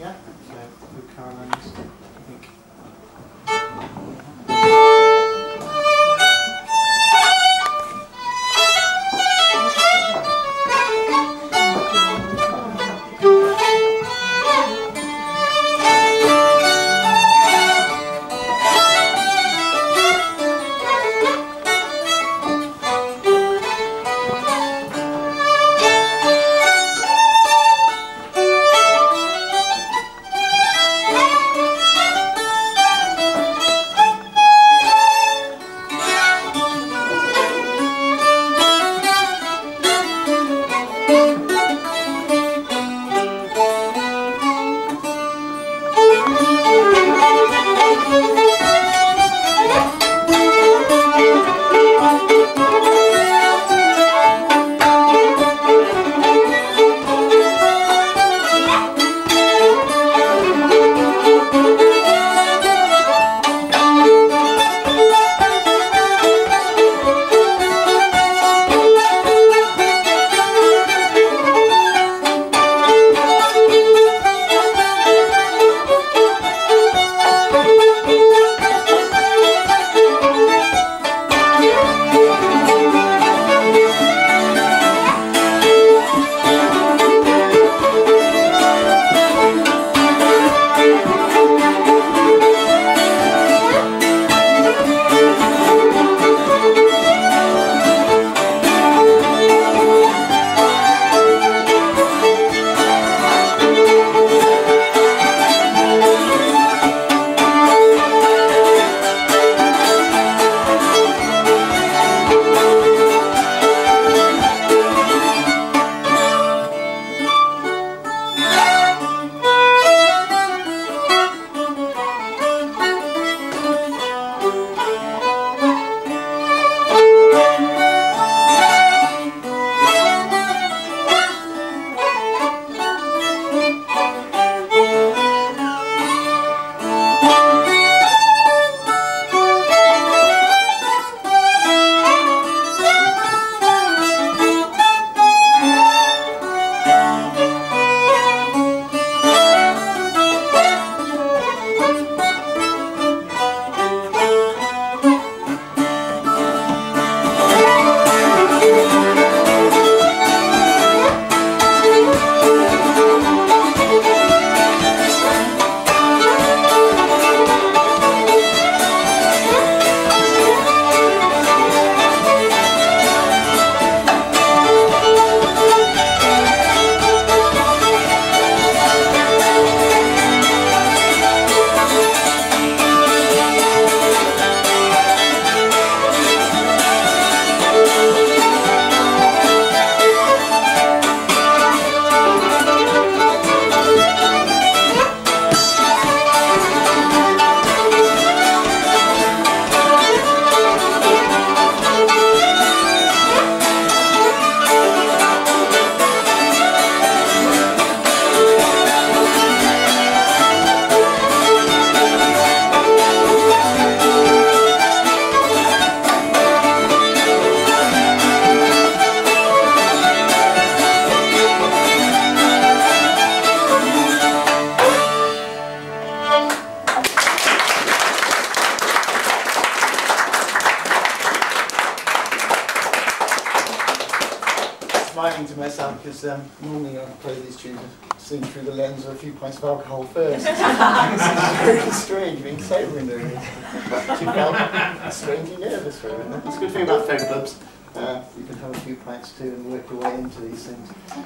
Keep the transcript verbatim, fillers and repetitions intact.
Yeah, so with Caroline's, I think. Smiling to myself because um, normally I play these tunes seen through the lens of a few pints of alcohol first. This is very strange being sober in doing this. She felt strangely nervous for a minute. It's a good thing about folk clubs. Uh, you can have a few pints too and work your way into these things.